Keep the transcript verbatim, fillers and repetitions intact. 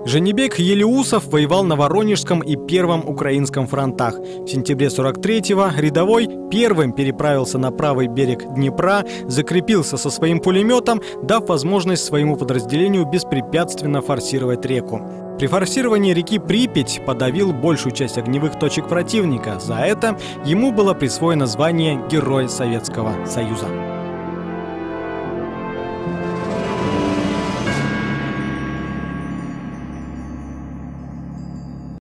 Жанибек Елеусов воевал на Воронежском и Первом украинском фронтах. В сентябре сорок третьего рядовой первым переправился на правый берег Днепра, закрепился со своим пулеметом, дав возможность своему подразделению беспрепятственно форсировать реку. При форсировании реки Припять подавил большую часть огневых точек противника. За это ему было присвоено звание Герой Советского Союза.